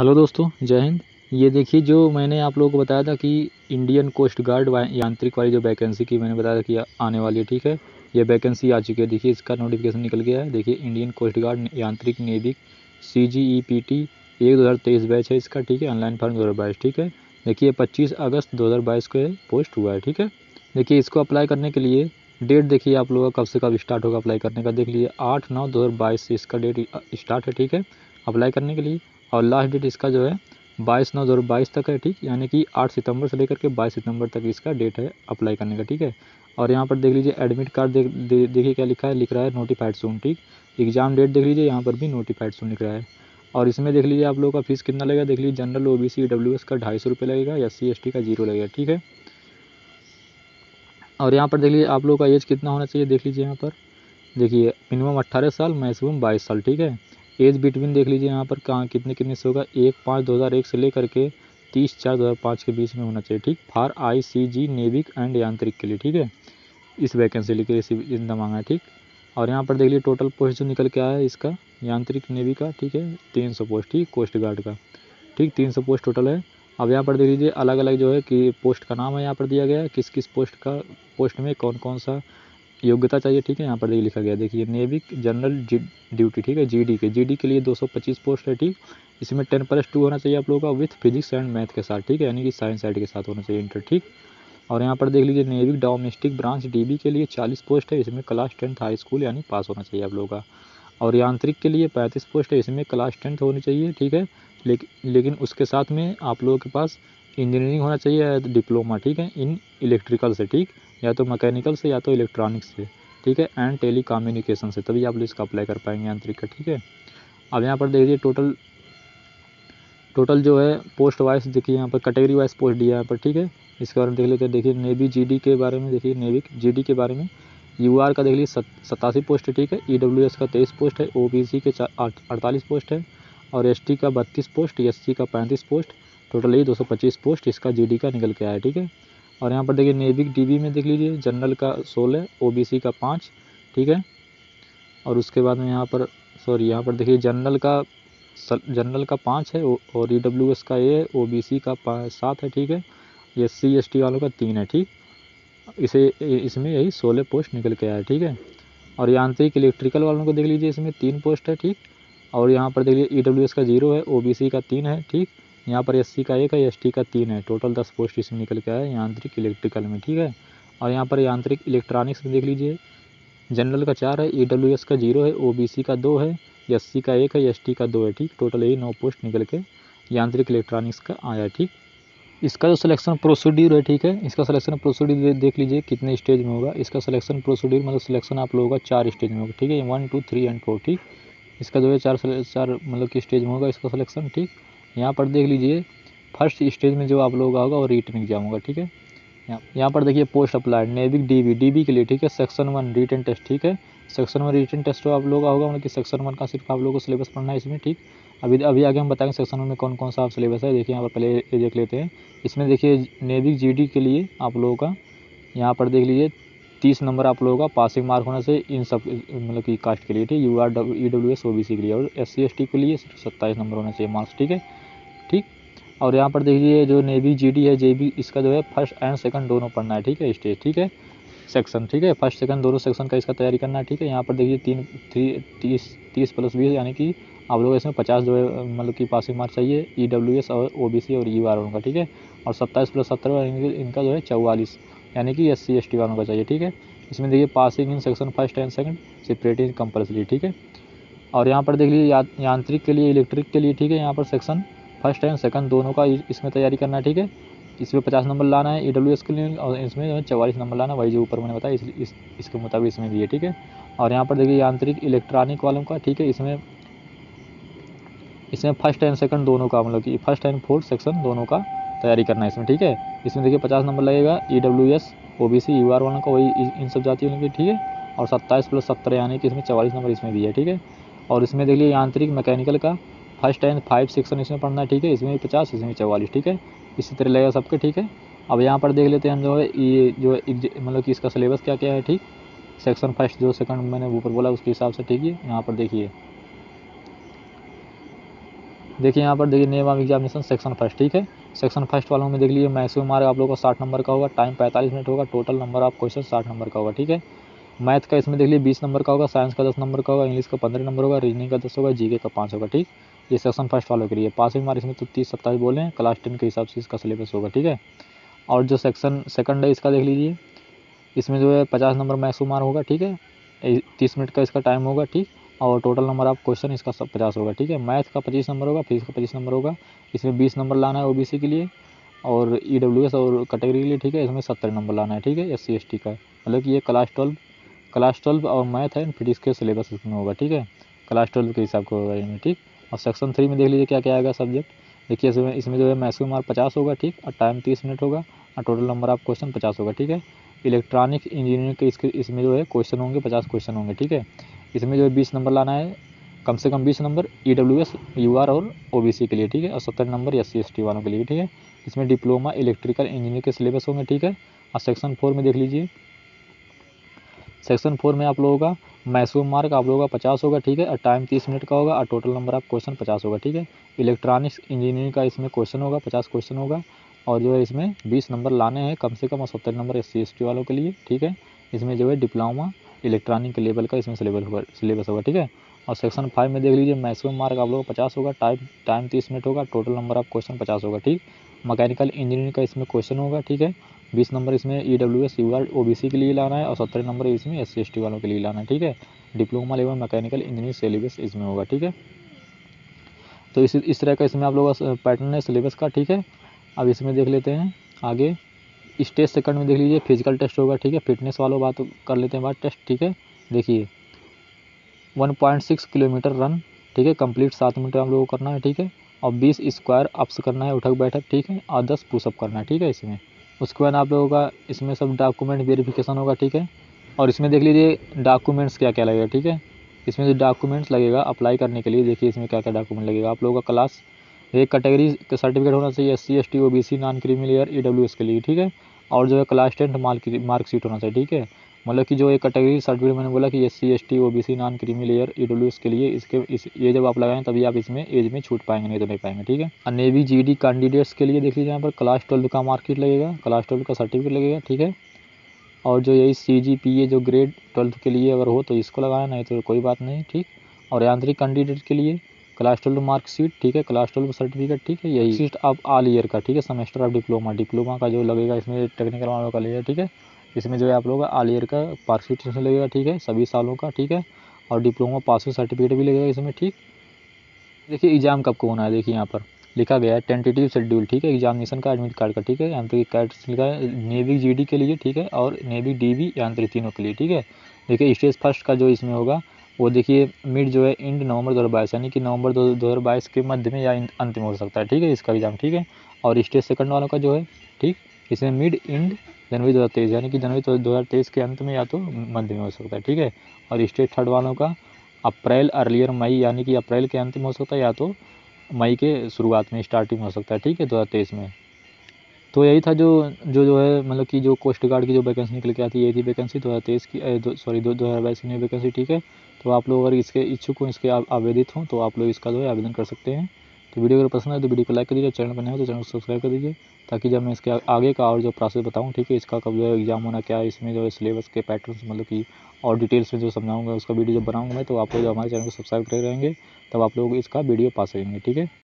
Hello दोस्तों, जय हिंद। ये देखिए, जो मैंने आप लोगों को बताया था कि इंडियन कोस्ट गार्ड यांत्रिक वाली जो वैकेंसी की मैंने बताया था कि आने वाली है, ठीक है। ये वैकेंसी आ चुकी है। देखिए, इसका नोटिफिकेशन निकल गया है। देखिए, इंडियन कोस्ट गार्ड यांत्रिक नेविक CGEPT 1/2023 बैच है इसका, ठीक है। ऑनलाइन फॉर्म 2022, ठीक है। देखिए, 25 अगस्त 2022 को पोस्ट हुआ है, ठीक है। देखिए, इसको अप्लाई करने के लिए डेट देखिए आप लोगों का कब से कब स्टार्ट होगा अप्लाई करने का। देख लीजिए, 8/9/2022 से इसका डेट स्टार्ट है, ठीक है, अप्लाई करने के लिए। और लास्ट डेट इसका जो है 22/9/2022 तक है, ठीक। यानी कि 8 सितंबर से लेकर के 22 सितंबर तक इसका डेट है अप्लाई करने का, ठीक है। और यहाँ पर देख लीजिए एडमिट कार्ड देखिए क्या लिखा है, लिख रहा है नोटिफाइड सून, ठीक। एग्जाम डेट देख लीजिए, यहाँ पर भी नोटिफाइड सून लिख रहा है। और इसमें देख लीजिए आप लोगों का फीस कितना लगेगा। देख लीजिए, जनरल OBC EWS का 250 रुपये लगेगा, SC ST का 0 लगेगा, ठीक है। और यहाँ पर देख लीजिए आप लोगों का एज कितना होना चाहिए। देख लीजिए यहाँ पर देखिए, मिनिमम 18 साल, मैक्सिमम 22 साल, ठीक है। एज बिटवीन देख लीजिए यहाँ पर कहाँ कितने से होगा, 1/5/2001 से लेकर के 30/4/2005 के बीच में होना चाहिए, ठीक। फॉर ICG नेविक एंड यांत्रिक के लिए, ठीक है। इस वैकेंसी के लिए इतना मांगा है, ठीक। और यहाँ पर देख लीजिए टोटल पोस्ट जो निकल के आया है इसका यांत्रिक नेवी का, ठीक है, 300 पोस्ट, ठीक, कोस्ट गार्ड का, ठीक, 300 पोस्ट टोटल है। अब यहाँ पर देख लीजिए अलग अलग जो है कि पोस्ट का नाम है यहाँ पर दिया गया है, किस किस पोस्ट में कौन कौन सा योग्यता चाहिए, ठीक है। यहाँ पर देखिए लिखा गया, देखिए नेविक जनरल ड्यूटी, ठीक है, GD के लिए 225 पोस्ट है, ठीक। इसमें 10+2 होना चाहिए आप लोगों का विथ फिजिक्स एंड मैथ के साथ, ठीक है, यानी कि साइंस साइड के साथ होना चाहिए इंटर, ठीक। और यहाँ पर देख लीजिए नेविक डोमेस्टिक ब्रांच DB के लिए 40 पोस्ट है, इसमें क्लास 10th हाई स्कूल यानी पास होना चाहिए आप लोगों का। और यांत्रिक के लिए 35 पोस्ट है, इसमें क्लास 10th होनी चाहिए, ठीक है। लेकिन उसके साथ में आप लोगों के पास इंजीनियरिंग होना चाहिए या डिप्लोमा, ठीक है, इन इलेक्ट्रिकल से, ठीक, या तो मैकेनिकल से या तो इलेक्ट्रॉनिक्स से, ठीक है, एंड टेली कम्युनिकेशन से, तभी आप लोग इसका अप्लाई कर पाएंगे यांत्रिक का, ठीक है। अब यहाँ पर देखिए टोटल जो है पोस्ट वाइज देखिए यहाँ पर कैटेगरी वाइज पोस्ट दिया है यहाँ पर, ठीक है। इसके बारे में देख लेते हैं। देखिए नेवी GD के बारे में, देखिए नेविक GD के बारे में UR का देख लीजिए 87 पोस्ट है, ठीक है। EWS का 23 पोस्ट है, OBC के 48 पोस्ट है, और ST का 32 पोस्ट, SC का 35 पोस्ट, टोटल यही 225 पोस्ट इसका GD का निकल के आया है, ठीक है। और यहाँ पर देखिए नेविक DB में देख लीजिए जनरल का 16, OBC का 5, ठीक है। और उसके बाद में यहाँ पर देखिए जनरल का 5 है, और EWS का ये OBC का 7 है, ठीक है। SC ST वालों का 3 है, ठीक। इसमें यही 16 पोस्ट निकल के आया है, ठीक है। और यांत्रिक इलेक्ट्रिकल वालों को देख लीजिए, इसमें 3 पोस्ट है, ठीक। और यहाँ पर देख लीजिए EWS का 0 है, OBC का 3 है, ठीक। यहाँ पर SC का 1 है, ST का 3 है, टोटल 10 पोस्ट इसमें निकल के आया है यांत्रिक इलेक्ट्रिकल में, ठीक है। और यहाँ पर यांत्रिक इलेक्ट्रॉनिक्स में देख लीजिए जनरल का 4 है, EWS का 0 है, OBC का 2 है, SC का 1 है, ST का 2 है, ठीक। टोटल यही 9 पोस्ट निकल के यांत्रिक इलेक्ट्रॉनिक्स का आया है, ठीक। इसका जो सिलेक्शन प्रोसीड्यूर है, ठीक है, इसका सिलेक्शन प्रोसीड्यूर देख लीजिए कितने स्टेज में होगा। इसका सिलेक्शन प्रोसीड्यूर मतलब सिलेक्शन आप लोगों का 4 स्टेज में होगा, ठीक है, 1 2 3 एंड 4, ठीक। इसका जो है चार मतलब कि स्टेज में होगा इसका सिलेक्शन, ठीक। यहाँ पर देख लीजिए फर्स्ट स्टेज में जो आप लोगों का होगा वो रिटन एग्जाम होगा, ठीक है। यहाँ पर देखिए पोस्ट अप्लाइड नेविक DB के लिए, ठीक है, सेक्शन 1 रिटन टेस्ट, ठीक है। सेक्शन 1 रिटन टेस्ट तो आप लोगों का होगा, मतलब कि सेक्शन 1 का सिर्फ आप लोगों को सिलेबस पढ़ना है इसमें, ठीक। अभी आगे हम बताएंगे सेक्शन 1 में कौन कौन सा सिलेबस है। देखिए यहाँ पर पहले ये देख लेते हैं। इसमें देखिए नेविक GD के लिए आप लोगों का यहाँ पर देख लीजिए 30 नंबर आप लोगों का पासिंग मार्क होना चाहिए इन सब मतलब कि कास्ट के लिए, ठीक। UR EWS OBC के लिए, और SC ST के लिए 27 नंबर होना चाहिए मार्क्स, ठीक है, ठीक। और यहाँ पर देखिए जो नेवी GD है JB, इसका जो है फर्स्ट एंड सेकंड दोनों पढ़ना है, ठीक है, स्टेज, ठीक है, सेक्शन, ठीक है, फर्स्ट सेकंड दोनों सेक्शन का इसका तैयारी करना है, ठीक है। यहाँ पर देखिए 30+20 यानी कि आप लोग इसमें 50 जो है मतलब कि पासिंग मार्क चाहिए EWS और OBC और UR वालों का, ठीक है। और 27+17 इनका जो है 44 यानी कि SC ST वालों का चाहिए, ठीक है। इसमें देखिए passing in section first and second separate compulsory, ठीक है। और यहाँ पर देख लीजिए यांत्रिक के लिए इलेक्ट्रिक के लिए, ठीक है, यहाँ पर सेक्शन फर्स्ट एंड सेकंड दोनों का इसमें तैयारी करना है, ठीक है। इसमें 50 नंबर लाना है EWS के लिए, और इसमें जो है 44 नंबर लाना, वही जो ऊपर मैंने बताया इसके मुताबिक इसमें भी है, ठीक है। और यहाँ पर देखिए यांत्रिक इलेक्ट्रॉनिक वालों का, ठीक है, इसमें फर्स्ट एंड सेकंड दोनों का मतलब कि फर्स्ट एंड फोर्थ सेक्शन दोनों का तैयारी करना है इसमें, ठीक है। इसमें देखिए 50 नंबर लगेगा EWS OBC UR वालों का, वही इन सब जातियों के, ठीक है। और 27+17 यानी कि इसमें 44 नंबर इसमें भी है, ठीक है। और इसमें देखिए यांत्रिक मैकेनिकल का फर्स्ट एंड 5 सेक्शन इसमें पढ़ना है, ठीक है, इसमें भी 50 इसमें 44, ठीक है, इसी तरह लगेगा सबके, ठीक है। अब यहाँ पर देख लेते हैं हम जो है ये जो मतलब कि इसका सिलेबस क्या क्या है, ठीक। सेक्शन फर्स्ट जो सेकंड मैंने ऊपर बोला उसके हिसाब से, ठीक है। यहाँ पर देखिए देखिए यहाँ पर देखिए name of examination section first, ठीक है। सेक्शन फर्स्ट वालों में देख लीजिए मैक्सिमम मार्क आप लोगों का 60 नंबर का होगा, टाइम 45 मिनट होगा, total number of question 60 number का होगा, ठीक है। मैथ का इसमें देख लीजिए 20 नंबर का होगा, साइंस का 10 नंबर का होगा, इंग्लिश का 15 नंबर होगा, रीजनिंग का 10 होगा, जीके का 5 होगा, ठीक। ये सेक्शन फर्स्ट वालों के लिए पासिंग मार्क इसमें तो 30-27 बोले हैं, क्लास 10 के हिसाब से इसका सिलेबस होगा, ठीक है। और जो सेक्शन सेकंड है इसका देख लीजिए, इसमें जो है 50 नंबर मैक्सिमम मार्क होगा, ठीक है। 30 मिनट का इसका टाइम होगा, ठीक। और टोटल नंबर ऑफ क्वेश्चन इसका सब 50 होगा, ठीक है। मैथ का 25 नंबर होगा, फिजिक्स का 25 नंबर होगा, इसमें 20 नंबर लाना है ओबीसी के लिए, और ईडब्ल्यूएस और कैटेगरी के लिए, ठीक है, इसमें 70 नंबर लाना है, ठीक है, एससी एसटी का। मतलब कि ये क्लास 12 और मैथ है, फिजिक्स के सिलेबस इसमें होगा, ठीक है, क्लास 12 के हिसाब का होगा इनमें, ठीक। और सेक्शन 3 में देख लीजिए क्या क्या आएगा सब्जेक्ट। देखिए इसमें जो है मैक्सिमम मार्क 50 होगा, ठीक, और टाइम 30 मिनट होगा, और टोटल नंबर ऑफ क्वेश्चन 50 होगा, ठीक है। इलेक्ट्रॉनिक इंजीनियरिंग के इसमें जो है क्वेश्चन होंगे 50 क्वेश्चन होंगे, ठीक है। इसमें जो है 20 नंबर लाना है, कम से कम 20 नंबर ईडब्ल्यूएस यूआर और ओबीसी के लिए, ठीक है, और 70 नंबर एससी एसटी वालों के लिए, ठीक है। इसमें डिप्लोमा इलेक्ट्रिकल इंजीनियरिंग के सिलेबस होंगे, ठीक है। और सेक्शन 4 में देख लीजिए, सेक्शन 4 में आप लोगों का मैक्सिमम मार्क आप लोगों का 50 होगा, ठीक है, और टाइम 30 मिनट का होगा, और टोटल नंबर ऑफ क्वेश्चन 50 होगा, ठीक है। इलेक्ट्रॉनिक्स इंजीनियरिंग का इसमें क्वेश्चन होगा 50 क्वेश्चन होगा, और जो है इसमें 20 नंबर लाने हैं कम से कम, और 70 नंबर एससी एसटी वालों के लिए, ठीक है। इसमें जो है डिप्लोमा इलेक्ट्रॉनिक के लेवल का इसमें सिलेबस होगा, ठीक है। और सेक्शन 5 में देख लीजिए मैक्सिमम मार्क आप लोगों का 50 होगा, टाइम 30 मिनट होगा, टोटल नंबर ऑफ क्वेश्चन 50 होगा, ठीक। मैकेनिकल इंजीनियरिंग का इसमें क्वेश्चन होगा, ठीक है। 20 नंबर इसमें ईडब्ल्यूएस यूआर ओबीसी के लिए लाना है, और 70 नंबर इसमें एससी एसटी वालों के लिए लाना है, ठीक है। Diploma level mechanical engineering syllabus इसमें होगा, ठीक है। तो इस तरह का इसमें आप लोगों का पैटर्न है सिलेबस का, ठीक है। अब इसमें देख लेते हैं आगे। स्टेज सेकंड में देख लीजिए फिजिकल टेस्ट होगा, ठीक है, फिटनेस वालों बात कर लेते हैं बात टेस्ट, ठीक है। देखिए 1.6 किलोमीटर रन, ठीक है, कंप्लीट 7 मिनट आप लोगों को करना है, ठीक है। और 20 स्क्वायर अप्स करना है, उठक बैठक, ठीक है, और 10 पुशअप करना है, ठीक है इसमें। उसके बाद आप लोगों का इसमें सब डॉक्यूमेंट वेरिफिकेशन होगा, ठीक है। और इसमें देख लीजिए डॉक्यूमेंट्स क्या क्या लगेगा, ठीक है। इसमें जो डॉक्यूमेंट्स लगेगा अप्लाई करने के लिए, देखिए इसमें क्या क्या डॉक्यूमेंट लगेगा आप लोगों का। क्लास एक कैटेगरी का सर्टिफिकेट होना चाहिए, SC ST OBC non creamy layer EWS के लिए, ठीक है। और जो है क्लास 10 मार्कशीट होना चाहिए, ठीक है। मतलब कि जो एक कैटेगरी सर्टिफिकेट मैंने बोला कि SC ST OBC non creamy layer EWS के लिए, ये जब आप लगाएं तभी आप इसमें एज में छूट पाएंगे, नहीं तो नहीं पाएंगे, ठीक है। और नेवी जीडी कैंडिडेट्स के लिए देख लीजिए यहाँ पर क्लास 12 का मार्कशीट लगेगा, क्लास 12 का सर्टिफिकेट लगेगा, ठीक है। और जो यही CGPA जो ग्रेड 12 के लिए अगर हो तो इसको लगाया, नहीं तो कोई बात नहीं, ठीक। और यांत्रिक कैंडिडेट के लिए क्लास 12 मार्कशीट, ठीक है, क्लास 12 सर्टिफिकेट, ठीक है, यही सीट अब ऑल ईयर का, ठीक है, सेमेस्टर ऑफ डिप्लोमा का जो लगेगा इसमें टेक्निकल वालों का लगेगा, ठीक है। इसमें जो है आप लोगों का ऑल ईयर का मार्कशीट इसमें लगेगा, ठीक है, सभी सालों का, ठीक है। और डिप्लोमा पासिंग सर्टिफिकेट भी लगेगा इसमें, ठीक। देखिए एग्जाम कब को होना है, देखिए यहाँ पर लिखा गया है टेंटेटिव शेड्यूल, ठीक है, एग्जामिनेशन का एडमिट कार्ड का, ठीक है, यांत्रिक कार्ड लिखा है नेविक जीडी के लिए, ठीक है, और नेविक डीबी यांत्रिक तीनों के लिए, ठीक है। देखिए स्टेज फर्स्ट का जो इसमें होगा वो देखिए मिड जो है इंड नवंबर 2022, यानी कि नवंबर 2022 के मध्य में या अंत में हो सकता है, ठीक है, इसका एग्जाम, ठीक है। और स्टेज सेकंड वालों का जो है, ठीक, इसमें मिड इंड जनवरी 2023, यानी कि जनवरी 2023 के अंत में या तो मध्य में हो सकता है, ठीक है। और स्टेज थर्ड वालों का अप्रैल अर्लियर मई, यानी कि अप्रैल के अंत में हो सकता है या तो मई के शुरुआत में स्टार्टिंग हो सकता है, ठीक है, 2023 में। तो यही था जो है मतलब कि जो कोस्ट गार्ड की जो वैकेंसी निकल के आती है, यही थी वैकेंसी 2023 की, 2022 की नई वैकेंसी, ठीक है। तो आप लोग अगर इसके इच्छुक हो, इसके आवेदित हों, तो आप लोग इसका जो है आवेदन कर सकते हैं। तो वीडियो अगर पसंद है तो वीडियो को लाइक कर दीजिए, चैनल पर नए हो तो चैनल को सब्सक्राइब कर दीजिए, ताकि जब मैं इसके आगे का और जो प्रोसेस बताऊँ, ठीक है, इसका कब जो है एग्जाम होना क्या है, इसमें जो है सिलेबस के पैटर्न मतलब कि और डिटेल्स में जो समझाऊँगा उसका वीडियो जब बनाऊँगा मैं, तो आप लोग हमारे चैनल को सब्सक्राइब करे रहेंगे, तब आप लोग इसका वीडियो पा सकेंगे, ठीक है।